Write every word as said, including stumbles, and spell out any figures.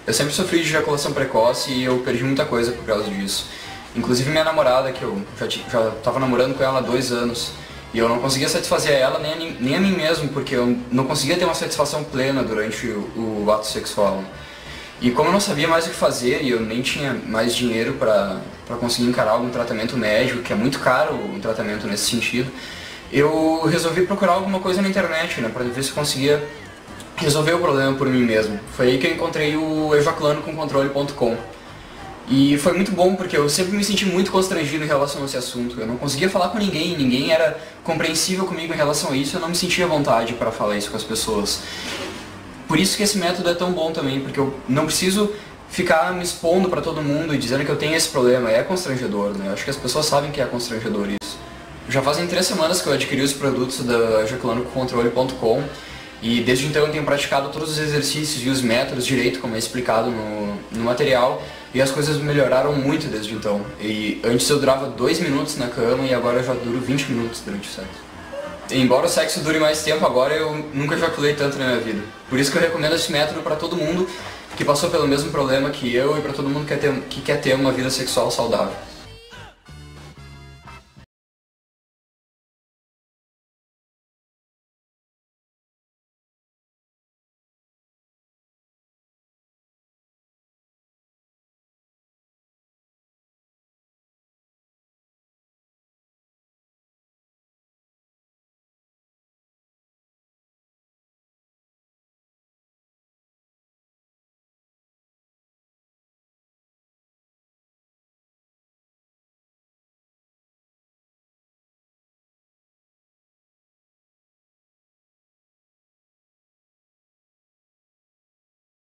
Eu sempre sofri de ejaculação precoce e eu perdi muita coisa por causa disso. Inclusive minha namorada, que eu já, já tava namorando com ela há dois anos, e eu não conseguia satisfazer ela nem a, nem a mim mesmo, porque eu não conseguia ter uma satisfação plena durante o, o ato sexual. E como eu não sabia mais o que fazer e eu nem tinha mais dinheiro para para conseguir encarar algum tratamento médico, que é muito caro um tratamento nesse sentido, eu resolvi procurar alguma coisa na internet, né, para ver se eu conseguia resolver o problema por mim mesmo. Foi aí que eu encontrei o ejaculando com controle ponto com. E foi muito bom porque eu sempre me senti muito constrangido em relação a esse assunto. Eu não conseguia falar com ninguém, ninguém era compreensível comigo em relação a isso, eu não me sentia à vontade para falar isso com as pessoas. Por isso que esse método é tão bom também, porque eu não preciso ficar me expondo para todo mundo e dizendo que eu tenho esse problema. É constrangedor, né? Eu acho que as pessoas sabem que é constrangedor isso. Já fazem três semanas que eu adquiri os produtos da ejaculando com controle ponto com e desde então eu tenho praticado todos os exercícios e os métodos direito, como é explicado no, no material, e as coisas melhoraram muito desde então. E antes eu durava dois minutos na cama e agora eu já duro vinte minutos durante o sexo. Embora o sexo dure mais tempo agora, eu nunca ejaculei tanto na minha vida. Por isso que eu recomendo esse método para todo mundo que passou pelo mesmo problema que eu e para todo mundo que quer ter, que quer ter uma vida sexual saudável.